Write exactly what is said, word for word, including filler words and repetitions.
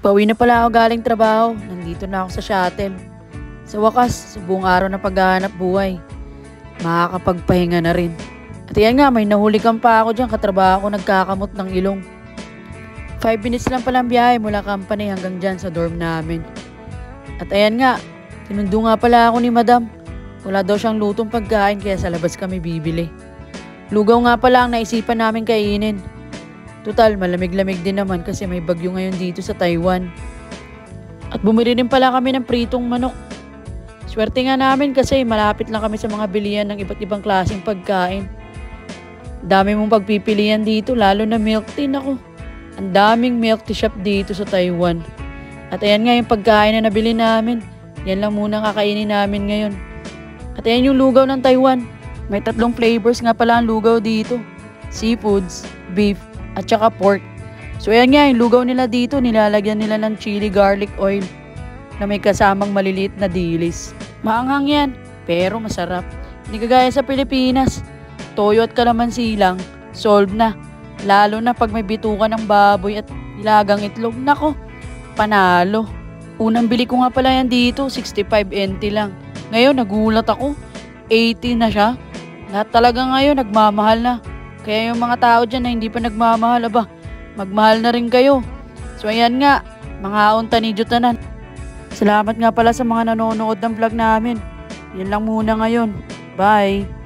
Pauwi na pala ako galing trabaho. Nandito na ako sa shuttle. Sa wakas, sa buong araw na paghahanap buhay, makakapagpahinga na rin. At yan nga, may nahulikan pa ako dyan, katrabaho ko nagkakamot ng ilong. Five minutes lang palang biyahe mula company hanggang dyan sa dorm namin. At ayan nga, sinundo nga pala ako ni madam. Wala daw siyang lutong pagkain kaya sa labas kami bibili. Lugaw nga pala ang naisipan namin kainin. Total, malamig-lamig din naman kasi may bagyo ngayon dito sa Taiwan. At bumili rin pala kami ng pritong manok. Swerte nga namin kasi malapit lang kami sa mga bilihan ng iba't ibang klaseng pagkain. Dami mong pagpipilian dito, lalo na milk tea. Ako, ang daming milk tea shop dito sa Taiwan. At ayan nga yung pagkain na nabili namin. Yan lang muna kakainin namin ngayon. At ayan yung lugaw ng Taiwan. May tatlong flavors nga pala ang lugaw dito. Seafoods, beef, at saka pork. So ayan nga, yung lugaw nila dito, nilalagyan nila ng chili garlic oil na may kasamang maliliit na dilis. Maanghang yan, pero masarap. Hindi kagaya sa Pilipinas. Toyo at kalamansi lang, solve na. Lalo na pag may bituka ng baboy at nilagang itlog. Nako, panalo. Unang bili ko nga pala yan dito, sixty-five N T lang. Ngayon, nagulat ako, eighty na siya. Lahat talaga ngayon, nagmamahal na. Kaya yung mga tao dyan na hindi pa nagmamahal, aba, magmahal na rin kayo. So ayan nga, mga unta ni Jutanan. Salamat nga pala sa mga nanonood ng vlog namin. Yan lang muna ngayon. Bye!